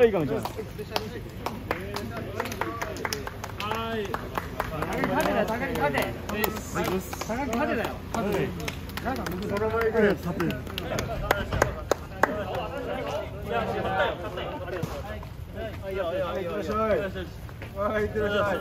いいかもしれない。はい。縦だよ、縦に縦。縦だよ。なんかその前ぐらい縦。はい、いってらっしゃい。はい、いってらっしゃい。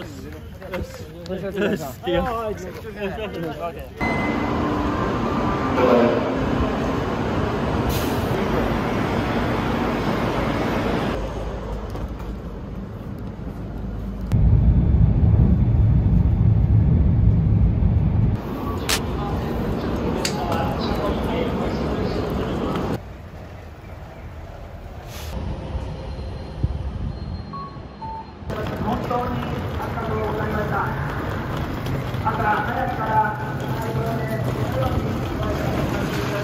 本当にありがとうございました。朝早くから最後までお楽しみにお願いします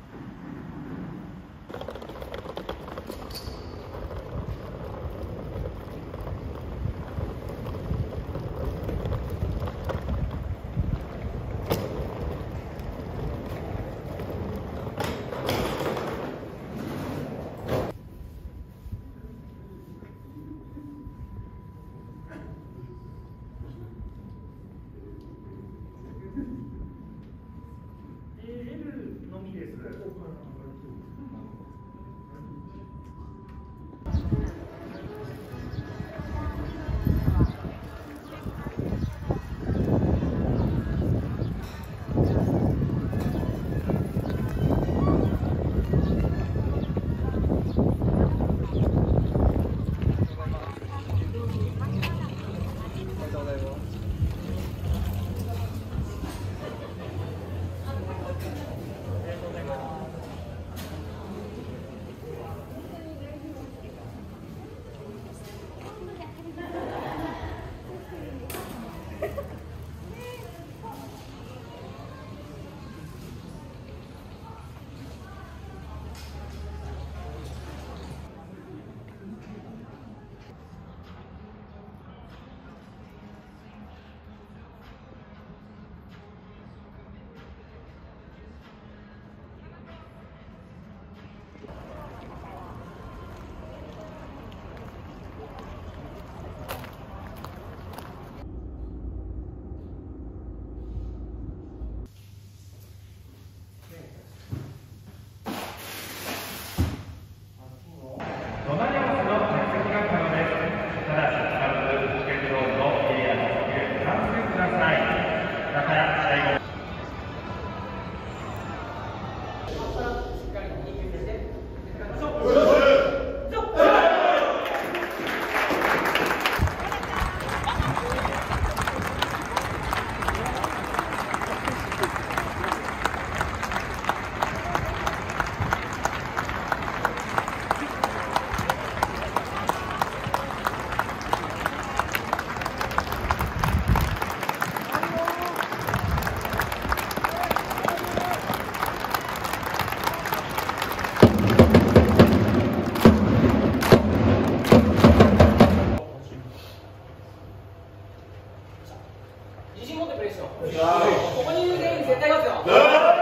。L のみです。自信持ってプレーしよう。ここにいる全員絶対勝つよ。